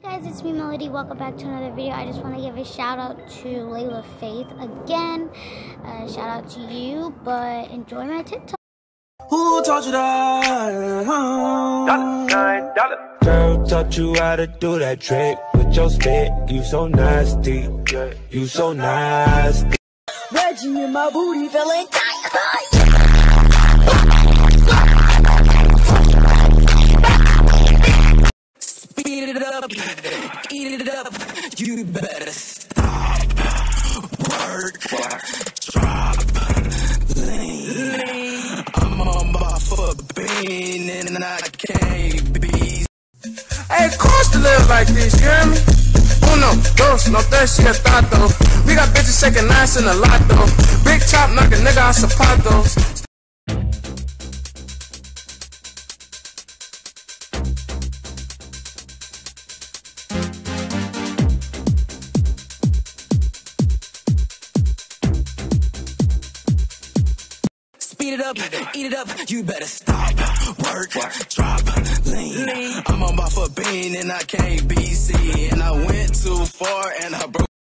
Guys, it's me, Melody. Welcome back to another video. I just want to give a shout out to Layla Faith again. Shout out to you, but enjoy my TikTok. Who taught you that? Girl taught you how to do that trick with your spit. You so nasty, you so nasty. Reggie in my booty feeling tight. Speed it up, eat it up, you better stop. Work, drop, lean. I'm on my foot bean and I can't be. Hey, course to live like this, you hear me? Uno, dos, no tres, y tato. We got bitches shaking ass in a lotto. Big chop, knock a nigga out zapatos. Speed it up, eat it up, you better stop. Work, drop, lean. I'm on my foot bean and I can't be seen. And I went too far and I broke.